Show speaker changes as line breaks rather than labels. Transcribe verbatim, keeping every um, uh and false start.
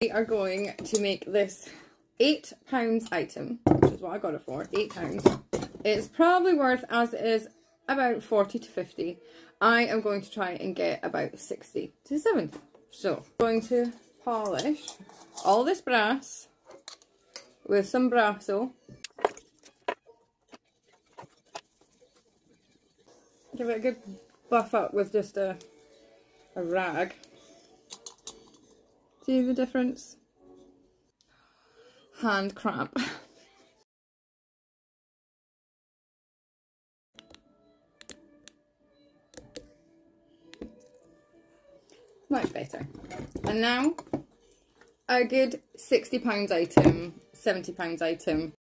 We are going to make this eight pounds item, which is what I got it for, eight pounds. It's probably worth, as it is, about forty to fifty. I am going to try and get about sixty to seventy. So, I'm going to polish all this brass with some Brasso. Give it a good buff up with just a, a rag. See the difference? Hand cramp. Much better. And now, a good sixty pounds item, seventy pounds item